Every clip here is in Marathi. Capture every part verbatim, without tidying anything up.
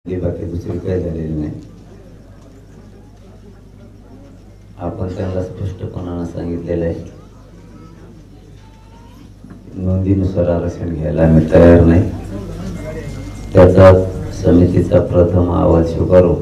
बाकी दुसरी काही झालेली नाही। आपण त्यांना स्पष्टपणाने सांगितलेलं आहे, नोंदीनुसार आरक्षण घ्यायला आम्ही तयार नाही। त्याचा समितीचा प्रथम अहवाल स्वीकारू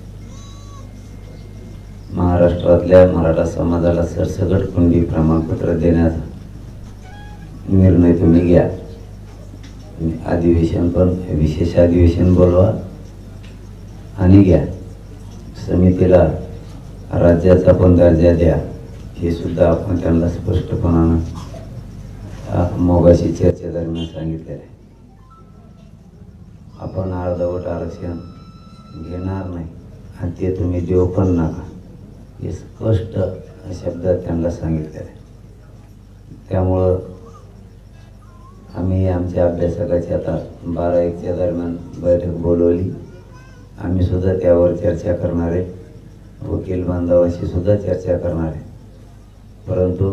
महाराष्ट्रातल्या मराठा समाजाला सरसकट कुणबी प्रमाणपत्र देण्याचा निर्णय तुम्ही घ्या। अधिवेशन पण विशेष अधिवेशन बोलवा आणि घ्या। समितीला राज्याचा पण दर्जा द्या, हे सुद्धा आपण त्यांना स्पष्टपणाने मोगाशी चर्चे दरम्यान सांगितलेले आहे। आपण अर्धवट आरक्षण घेणार नाही आणि ते तुम्ही देऊ पण नका, हे स्पष्ट शब्दात त्यांना सांगितलेले आहे। त्यामुळं आम्ही आमच्या अभ्यासकाची आता बारा एकच्या दरम्यान बैठक बोलवली। आम्ही सुद्धा त्यावर चर्चा करणार आहे, वकील बांधवांशी सुद्धा चर्चा करणार आहे। परंतु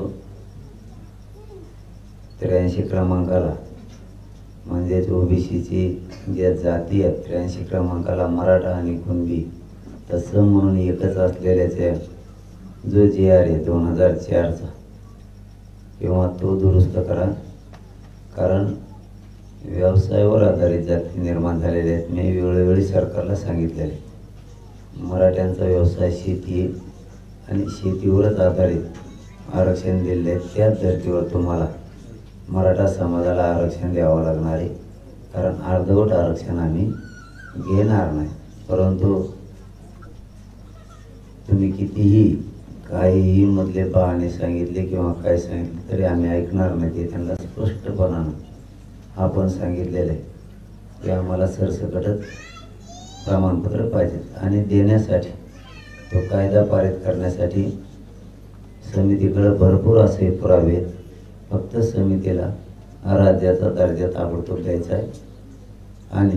त्र्याऐंशी क्रमांकाला म्हणजेच ओबीसीची ज्या जाती आहेत त्र्याऐंशी क्रमांकाला मराठा आणि कुणबी तसं म्हणून एकच असलेल्याचे जो जी आर आहे दोन हजार चारचा किंवा तो दुरुस्त करा, कारण व्यवसायावर आधारित जाती निर्माण झालेल्या आहेत। मी वेळोवेळी सरकारला सांगितलेले, मराठ्यांचा व्यवसाय शेती आणि शेतीवरच आधारित आरक्षण दिले, त्याच धर्तीवर तुम्हाला मराठा समाजाला आरक्षण द्यावं लागणार आहे, कारण अर्धवट आरक्षण आम्ही घेणार नाही। परंतु तुम्ही कितीही काहीही मधले बहाणे सांगितले किंवा काय सांगितले तरी आम्ही ऐकणार नाही। ते त्यांना स्पष्टपणानं आपण सांगितलेलं आहे की आम्हाला सरसकटच प्रमाणपत्र पाहिजेत आणि देण्यासाठी तो कायदा पारित करण्यासाठी समितीकडे भरपूर असे पुरावे आहेत। फक्त समितीला राज्याचा दर्जा ताबडतोब द्यायचा आहे आणि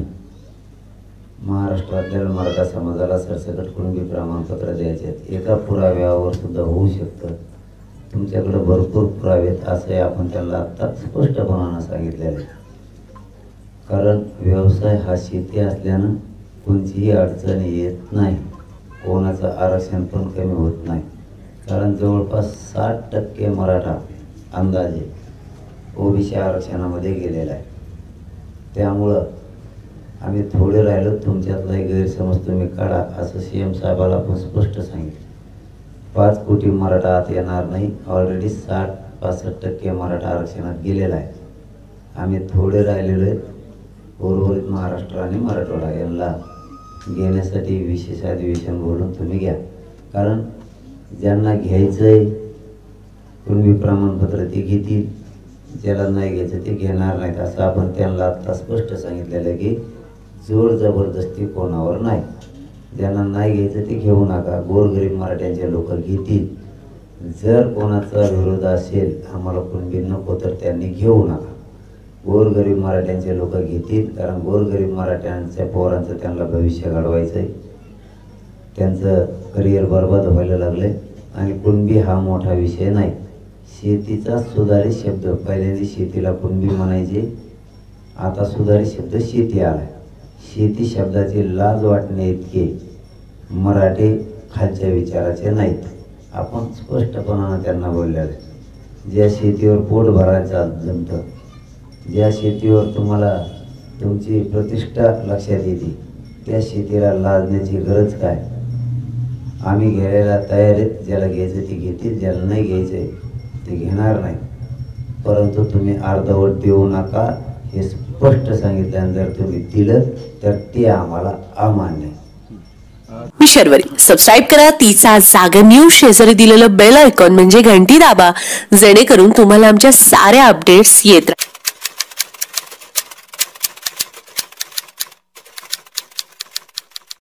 महाराष्ट्रातल्या मराठा समाजाला सरसकट कुणबी प्रमाणपत्र द्यायचे आहेत। एका पुराव्यावर सुद्धा होऊ शकतं, तुमच्याकडे भरपूर पुरावे आहेत असं आपण त्यांना आत्ता स्पष्टपणानं सांगितलेलं आहे। कारण व्यवसाय हा शेती असल्यानं कोणतीही अडचण येत नाही, कोणाचं आरक्षण पण कमी होत नाही। कारण जवळपास साठ टक्के मराठा अंदाजे ओबीसी आरक्षणामध्ये गेलेला आहे। त्यामुळं आम्ही थोडे राहिलो, तुमच्यातलाही गैरसमज तुम्ही काढा असं सी एम साहेबाला आपण स्पष्ट सांगितलं। पाच कोटी मराठा आत येणार नाही, ऑलरेडी साठ पासष्ट टक्के मराठा आरक्षणात गेलेला आहे। आम्ही थोडे राहिलेलो आहेत, उर्वरित महाराष्ट्र आणि मराठवाडा यांना घेण्यासाठी विशेष अधिवेशन बोलून तुम्ही घ्या। कारण ज्यांना घ्यायचं आहे कुणबी प्रमाणपत्र ते घेतील, ज्याला नाही घ्यायचं ते घेणार नाहीत असं आपण त्यांना आत्ता स्पष्ट सांगितलेलं आहे की जोर जबरदस्ती कोणावर नाही। ज्यांना नाही घ्यायचं ते घेऊ नका, गोरगरीब मराठ्यांचे लोक घेतील। जर कोणाचा विरोध असेल आम्हाला कुणबी नको तर त्यांनी घेऊ नका, गोरगरीब मराठ्यांचे लोक घेतील। कारण गोरगरीब मराठ्यांच्या पोरांचं त्यांना भविष्य घडवायचं आहे, त्यांचं करिअर बर्बाद व्हायला लागले आणि कुणबी हा मोठा विषय नाही। शेतीचा सुधारित शब्द पहिल्यांदा शेतीला कुणबी म्हणायचे, आता सुधारित शब्द शेती आलाय। शेती शब्दाची लाज वाटणे इतके मराठी खालच्या विचाराचे नाहीत, आपण स्पष्टपणाने त्यांना बोललेलं आहे। ज्या शेतीवर पोट भरायचं जमतं, ज्या शेतीवर तुम्हाला तुमची प्रतिष्ठा लक्षात येते, त्या शेतीला लाजण्याची गरज काय? आम्ही घ्यायला तयार आहेत, ज्याला घ्यायचं ते घेतील, ज्याला नाही घ्यायचं ते घेणार नाही। परंतु तुम्ही अर्धवट देऊ नका हे स्पष्ट सांगितलं, जर तुम्ही दिलं तर ते आम्हाला अमान्य आहे। मी शर्वरी, सबस्क्राईब करा तिचा जागर न्यूज, शेजारी दिलेलं बेल आयकॉन म्हणजे घंटी दाबा, जेणेकरून तुम्हाला आमच्या साऱ्या अपडेट्स येत